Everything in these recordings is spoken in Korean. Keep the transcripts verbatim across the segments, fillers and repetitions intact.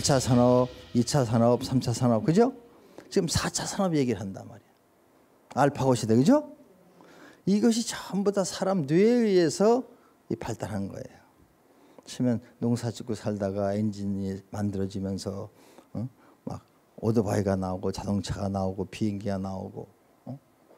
일 차 산업, 이 차 산업, 삼 차 산업, 그죠? 지금 사 차 산업 얘기를 한단 말이야. 알파고 시대, 그죠? 이것이 전부 다 사람 뇌에 의해서 발달한 거예요. 치면 농사 짓고 살다가 엔진이 만들어지면서 어? 막 오토바이가 나오고 자동차가 나오고 비행기가 나오고 어?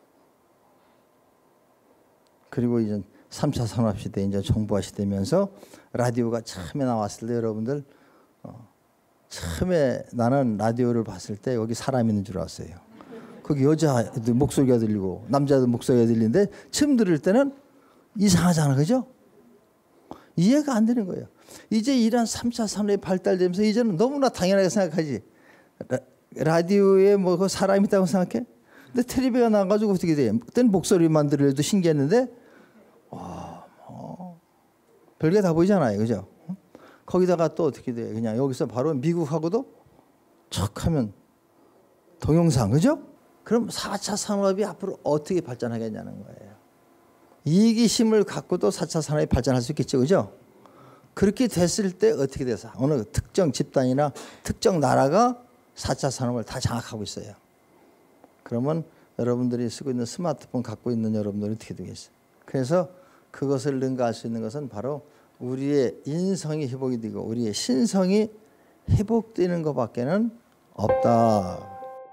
그리고 이제 삼 차 산업 시대 이제 정보화 시대면서 라디오가 처음에 나왔을 때 여러분들 어, 처음에 나는 라디오를 봤을 때 여기 사람 있는 줄 알았어요. 거기 여자들 목소리가 들리고 남자들 목소리가 들리는데 처음 들을 때는 이상하잖아, 그죠? 이해가 안 되는 거예요. 이제 이런 삼 차 산업이 발달되면서 이제는 너무나 당연하게 생각하지. 라, 라디오에 뭐 그 사람이 있다고 생각해? 근데 텔레비가 나와가지고 어떻게 돼? 그때는 목소리만 들려도 신기했는데 와, 뭐 별게 다 보이잖아요, 그죠? 거기다가 또 어떻게 돼? 그냥 여기서 바로 미국하고도 척하면 동영상, 그죠? 그럼 사 차 산업이 앞으로 어떻게 발전하겠냐는 거예요. 이기심을 갖고도 사 차 산업이 발전할 수 있겠죠, 그죠? 그렇게 됐을 때 어떻게 돼서 어느 특정 집단이나 특정 나라가 사 차 산업을 다 장악하고 있어요. 그러면 여러분들이 쓰고 있는 스마트폰 갖고 있는 여러분들이 어떻게 되겠어요? 그래서 그것을 능가할 수 있는 것은 바로 우리의 인성이 회복이 되고 우리의 신성이 회복되는 것밖에는 없다.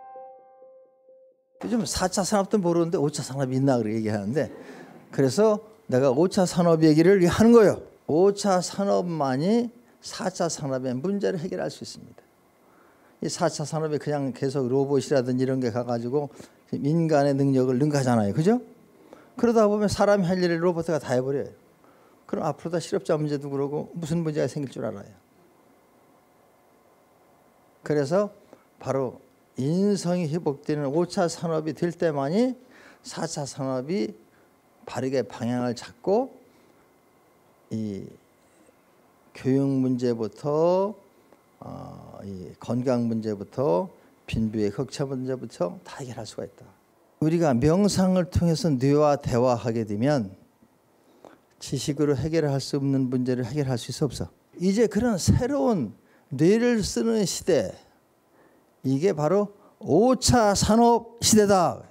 요즘 사 차 산업도 모르는데 오 차 산업이 있나 그렇게 얘기하는데, 그래서 내가 오 차 산업 얘기를 하는 거예요. 오 차 산업만이 사 차 산업의 문제를 해결할 수 있습니다. 이 사 차 산업에 그냥 계속 로봇이라든지 이런 게 가가지고 인간의 능력을 능가하잖아요, 그죠? 그러다 보면 사람이 할 일을 로봇가 다 해버려요. 그럼 앞으로 다 실업자 문제도 그러고 무슨 문제가 생길 줄 알아요. 그래서 바로 인성이 회복되는 오 차 산업이 될 때만이 사 차 산업이 바르게 방향을 잡고 이 교육 문제부터 어, 이 건강 문제부터 빈부의 흑차 문제부터 다 해결할 수가 있다. 우리가 명상을 통해서 뇌와 대화하게 되면 지식으로 해결할 수 없는 문제를 해결할 수 있어 없어? 이제 그런 새로운 뇌를 쓰는 시대, 이게 바로 오 차 산업 시대다.